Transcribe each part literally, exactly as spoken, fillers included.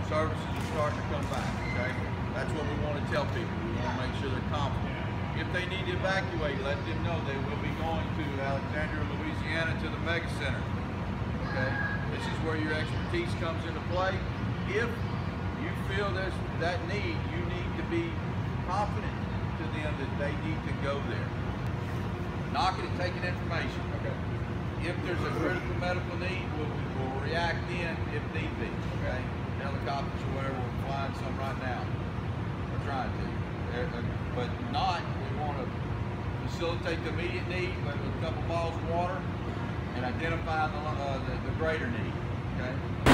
services are starting to come back, okay? That's what we want to tell people. We want to make sure they're confident. If they need to evacuate, let them know they will be going to Alexandria, Louisiana to the mega center, okay? This is where your expertise comes into play. If you feel there's that need, you need to be confident to them that they need to go there. Knocking and taking information. Okay. If there's a critical medical need, we'll, we'll react in if need be. Okay. Helicopters or whatever, we're flying some right now. We're trying to. But not, we want to facilitate the immediate need with a couple balls of water and identify the, uh, the, the greater need. Okay.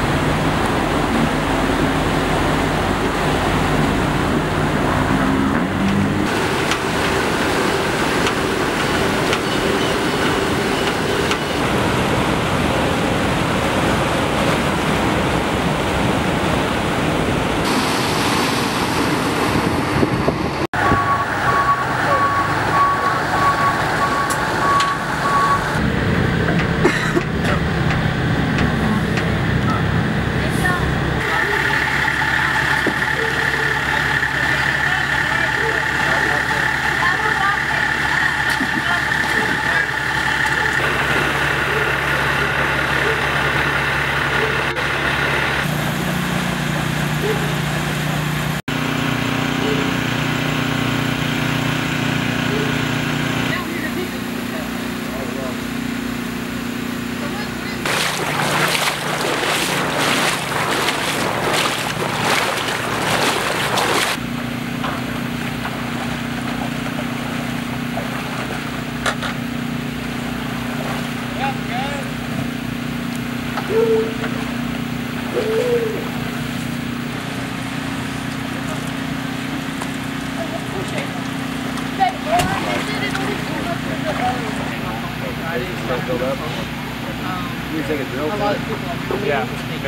You think it's real? A lot of people. Yeah.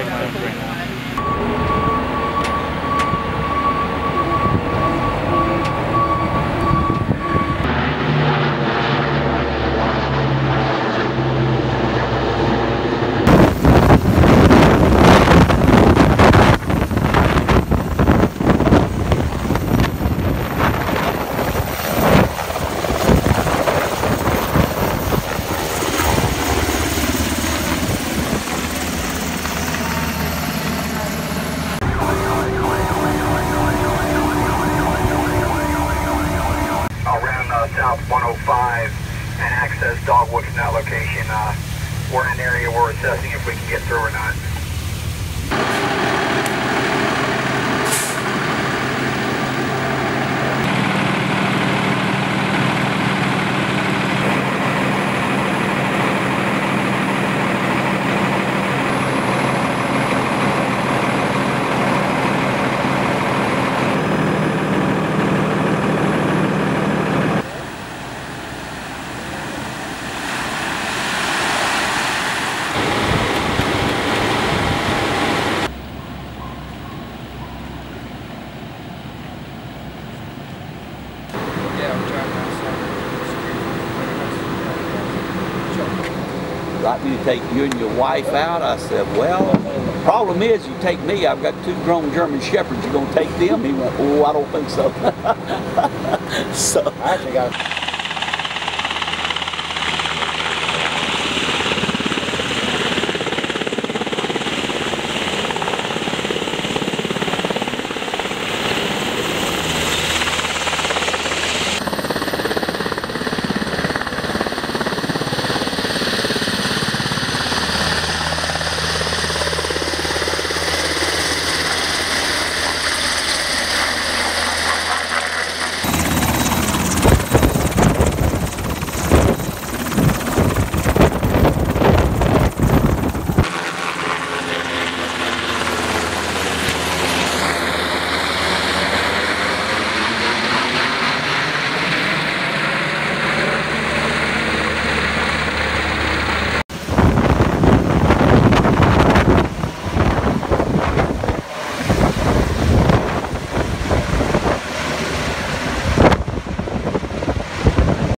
one oh five and access Dogwood from that location. Uh, we're in an area where we're assessing if we can get through or not. Like me to take you and your wife out? I said, well, the problem is you take me, I've got two grown German Shepherds, you gonna take them? He went, oh, I don't think so. So I actually got